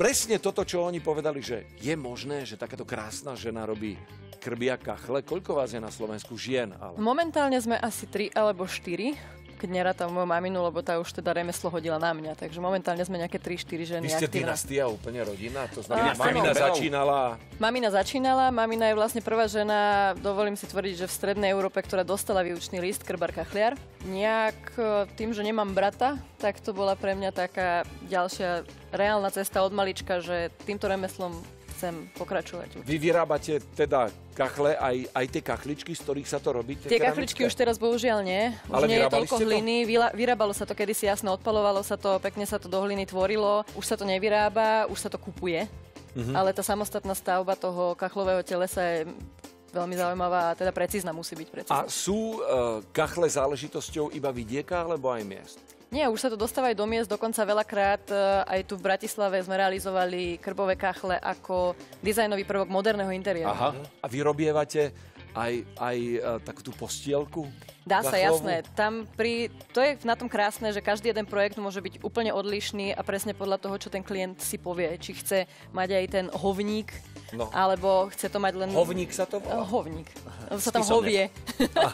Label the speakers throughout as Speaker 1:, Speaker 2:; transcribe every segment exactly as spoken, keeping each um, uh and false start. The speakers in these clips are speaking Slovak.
Speaker 1: presne toto, čo oni povedali, že je možné, že takáto krásna žena robí krby a kachle. Koľko vás je na Slovensku žien? Ale...
Speaker 2: Momentálne sme asi tri alebo štyri, keď nerátam moju maminu, lebo tá už teda remeslo hodila na mňa. Takže momentálne sme nejaké tri štyri ženy
Speaker 1: aktívne. Vy ste
Speaker 2: aktívne.
Speaker 1: Dynastia, úplne rodina? To znamená,
Speaker 2: A,
Speaker 1: mamina
Speaker 2: áno.
Speaker 1: začínala...
Speaker 2: Mamina začínala, mamina je vlastne prvá žena, dovolím si tvrdiť, že v strednej Európe, ktorá dostala výučný list, krbar kachliar. Nejak tým, že nemám brata, tak to bola pre mňa taká ďalšia reálna cesta od malička, že týmto remeslom chcem pokračovať.
Speaker 1: Vy vyrábate teda kachle, aj, aj tie kachličky, z ktorých sa to robí?
Speaker 2: Tie, tie kachličky už teraz bohužiaľ nie. Už
Speaker 1: ale
Speaker 2: nie je toľko
Speaker 1: to?
Speaker 2: hliny. Vyrábalo sa to kedysi, jasne, odpalovalo sa to, pekne sa to do hliny tvorilo. Už sa to nevyrába, už sa to kupuje. Mhm. Ale tá samostatná stavba toho kachlového telesa je veľmi zaujímavá a teda precízna musí byť precízna.
Speaker 1: A sú uh, kachle záležitosťou iba vidieka, alebo aj miest?
Speaker 2: Nie, už sa to dostáva aj do miest, dokonca veľakrát aj tu v Bratislave sme realizovali krbové kachle ako dizajnový prvok moderného interiéru.
Speaker 1: Aha. A vy robievate aj, aj uh, takú tú postielku?
Speaker 2: Dá sa,
Speaker 1: kachlovú?
Speaker 2: jasné. Tam pri, to je na tom krásne, že každý jeden projekt môže byť úplne odlišný a presne podľa toho, čo ten klient si povie. Či chce mať aj ten hovník, no. alebo chce to mať len...
Speaker 1: Hovník sa to volá?
Speaker 2: Hovník. Sa tam hovie.
Speaker 1: A,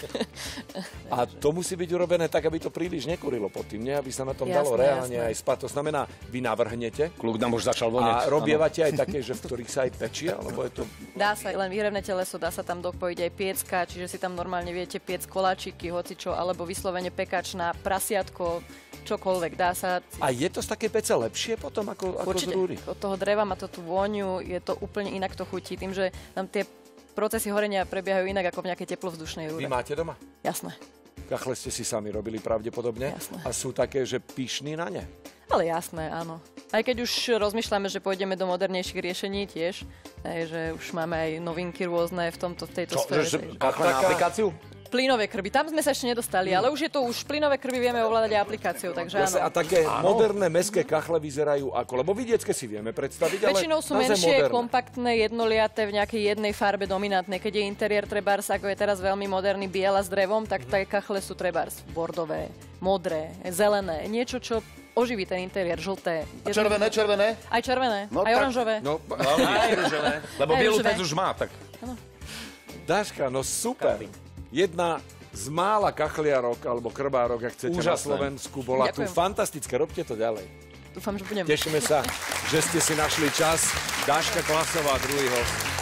Speaker 1: a to musí byť urobené tak, aby to príliš nekurilo pod tým, nie? Aby sa na tom jasné, dalo reálne jasné. aj spať. To znamená, vy navrhnete.
Speaker 3: Kľúk nám už začal vonieť.
Speaker 1: A robievate ano. aj také, že v ktorých sa aj pečie? Alebo je to...
Speaker 2: Dá sa, len výrevné teleso, dá sa tam dopojiť aj piecka, čiže si tam normálne viete piec koláčiky, hocičo, alebo vyslovene pekač na prasiatko, čokoľvek, dá sa.
Speaker 1: A je to z také pece lepšie potom ako, ako z rúry?
Speaker 2: Od toho dreva má to tú vôňu, je to úplne inak to chutí, tým, že tam tie procesy horenia prebiehajú inak ako v nejakej teplovzdušnej rúre.
Speaker 1: Vy máte doma?
Speaker 2: Jasné.
Speaker 1: Kachle ste si sami robili pravdepodobne?
Speaker 2: Jasné.
Speaker 1: A sú také, že pyšní na ne?
Speaker 2: Ale jasné, áno. Aj keď už rozmýšľame, že pôjdeme do modernejších riešení tiež, aj, že už máme aj novinky rôzne v, tomto, v tejto
Speaker 3: Čo,
Speaker 2: sfére.
Speaker 3: Že, kachle na aplikáciu?
Speaker 2: Plynové krby, tam sme sa ešte nedostali, ale už je to už plynové krby vieme ovládať aj aplikáciou, takže áno.
Speaker 1: A také áno. moderné mestské kachle vyzerajú ako, lebo vidiecké si vieme predstaviť, ale
Speaker 2: väčšinou sú menšie, moderné. Kompaktné, jednoliaté v nejakej jednej farbe dominantnej. Keď je interiér trebárs, ako je teraz veľmi moderný, biela s drevom, tak tie kachle sú trebárs bordové, modré, zelené, niečo, čo oživí ten interiér, žlté.
Speaker 3: A červené, červené?
Speaker 2: Aj červené,
Speaker 3: no,
Speaker 2: aj
Speaker 3: tak,
Speaker 2: oranžové.
Speaker 3: No, aj oranžové. Lebo bielu pec už má, tak...
Speaker 2: Ano.
Speaker 1: Dáška, no super. Jedna z mála kachliarok, alebo krbárok, ak chcete, úžasné. Na Slovensku. Bola Ďakujem. Tu fantastická. Robte to ďalej.
Speaker 2: Dúfam, že budem.
Speaker 1: Tešíme sa, že ste si našli čas. Dáška Klasová, druhý host.